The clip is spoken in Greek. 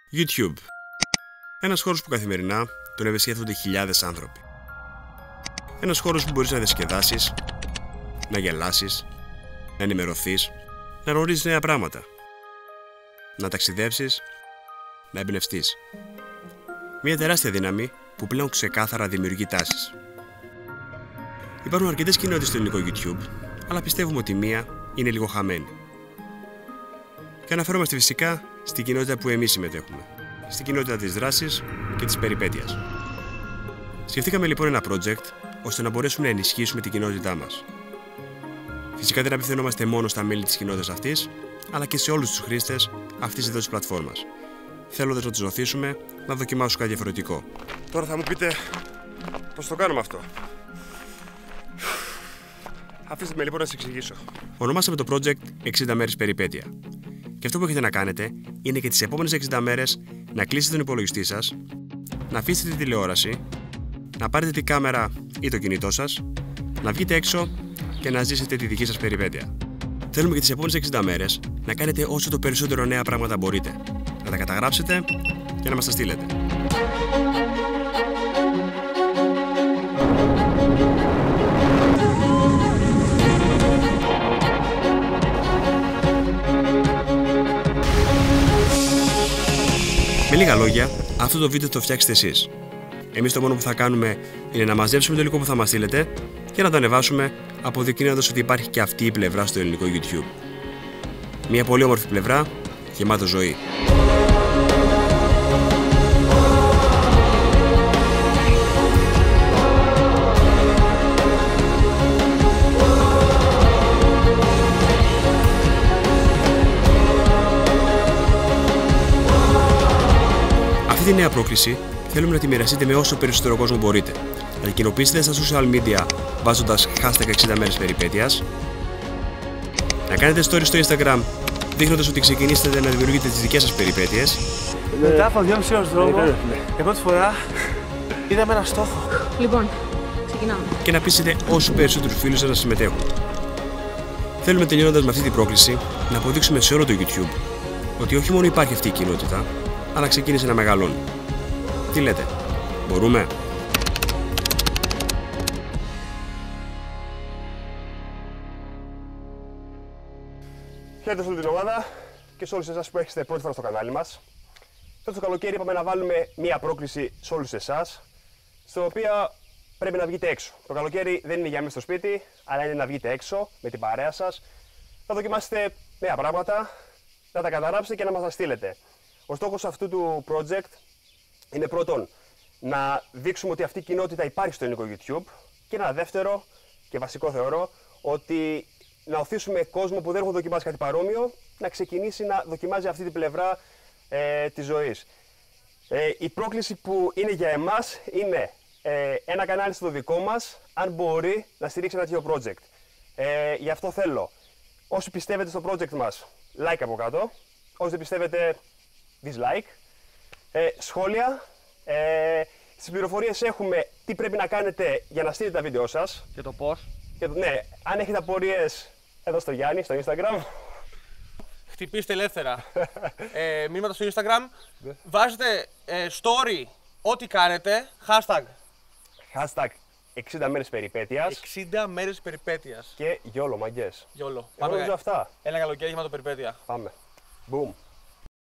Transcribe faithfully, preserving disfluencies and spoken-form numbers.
YouTube. Ένας χώρος που καθημερινά τον ευαισθητεύονται χιλιάδες άνθρωποι. Ένας χώρος που μπορείς να διασκεδάσεις, να γελάσεις, να ενημερωθείς, να γνωρίσεις νέα πράγματα, να ταξιδέψεις, να εμπνευστείς. Μια τεράστια δύναμη που πλέον ξεκάθαρα δημιουργεί τάσεις. Υπάρχουν αρκετές κοινότητες στο ελληνικό YouTube, αλλά πιστεύουμε ότι μία είναι λίγο χαμένη. Και αναφερόμαστε φυσικά στην κοινότητα που εμείς συμμετέχουμε, στην κοινότητα της δράσης και της περιπέτειας. Σκεφτήκαμε λοιπόν ένα project ώστε να μπορέσουμε να ενισχύσουμε την κοινότητά μας. Φυσικά δεν απευθυνόμαστε μόνο στα μέλη της κοινότητας αυτής, αλλά και σε όλους τους χρήστες αυτής εδώ της πλατφόρμας, θέλοντας να τους βοηθήσουμε να δοκιμάσουν κάτι διαφορετικό. Τώρα θα μου πείτε πώς το κάνουμε αυτό. Αφήστε με λοιπόν να σας εξηγήσω. Ονομάσαμε το project εξήντα μέρες περιπέτεια. Και αυτό που έχετε να κάνετε είναι και τις επόμενες εξήντα μέρες να κλείσετε τον υπολογιστή σας, να αφήσετε τη τηλεόραση, να πάρετε τη κάμερα ή το κινητό σας, να βγείτε έξω και να ζήσετε τη δική σας περιπέτεια. Θέλουμε και τις επόμενες εξήντα μέρες να κάνετε όσο το περισσότερο νέα πράγματα μπορείτε, να τα καταγράψετε και να μας τα στείλετε. Με λίγα λόγια, αυτό το βίντεο το φτιάξετε εσείς. Εμείς το μόνο που θα κάνουμε είναι να μαζέψουμε το υλικό που θα μας στείλετε και να το ανεβάσουμε, αποδεικνύοντας ότι υπάρχει και αυτή η πλευρά στο ελληνικό YouTube. Μια πολύ όμορφη πλευρά, γεμάτο ζωή. Αυτή τη νέα πρόκληση θέλουμε να τη μοιραστείτε με όσο περισσότερο κόσμο μπορείτε. Να την κοινοποιήσετε στα social media βάζοντας hashtag εξήντα μέρες περιπέτειας. Να κάνετε stories στο Instagram δείχνοντας ότι ξεκινήσατε να δημιουργείτε τις δικές σας περιπέτειες. Μετά από δυόμιση ώρες δρόμο, για πρώτη φορά είδαμε ένα στόχο. Λοιπόν, ξεκινάμε. Και να πείσετε όσους περισσότερους φίλους σας να συμμετέχουν. Θέλουμε τελειώνοντας με αυτή την πρόκληση να αποδείξουμε σε όλο το YouTube ότι όχι μόνο υπάρχει αυτή η κοινότητα, αλλά ξεκίνησε να μεγαλώνει. Τι λέτε, μπορούμε? Χαίρετε σε όλη την ομάδα και σε όλους εσάς που έχετε πρώτη φορά στο κανάλι μας. Φέτος το καλοκαίρι είπαμε να βάλουμε μία πρόκληση σε όλους εσάς, στην οποία πρέπει να βγείτε έξω. Το καλοκαίρι δεν είναι για μέσα στο σπίτι, αλλά είναι να βγείτε έξω με την παρέα σας, να δοκιμάσετε νέα πράγματα, να τα καταγράψετε και να μας τα στείλετε. Ο στόχος αυτού του project είναι πρώτον να δείξουμε ότι αυτή η κοινότητα υπάρχει στο ελληνικό YouTube και ένα δεύτερο και βασικό θεωρώ ότι να οθήσουμε κόσμο που δεν έχουν δοκιμάσει κάτι παρόμοιο να ξεκινήσει να δοκιμάζει αυτή την πλευρά ε, της ζωής. Ε, η πρόκληση που είναι για εμάς είναι ε, ένα κανάλι στο δικό μας, αν μπορεί να στηρίξει ένα τέτοιο project. Ε, γι' αυτό θέλω, όσοι πιστεύετε στο project μας, like από κάτω, όσοι δεν πιστεύετε, dislike, ε, σχόλια. Ε, στις πληροφορίες έχουμε τι πρέπει να κάνετε για να στείλετε τα βίντεο σας. Και το πώς. Και το, ναι, αν έχετε απορίες, εδώ στο Γιάννη, στο Instagram. Χτυπήστε ελεύθερα. ε, μηνύματα στο Instagram. Βάζετε ε, story ό,τι κάνετε. Hashtag. Hashtag εξήντα μέρες περιπέτειας. εξήντα μέρες περιπέτειας. Και γιόλο, μαγκές. Γιόλο. Πάμε. Πάμε. Αυτά. Ένα καλοκαίρι γεμάτο περιπέτεια. Πάμε. Boom.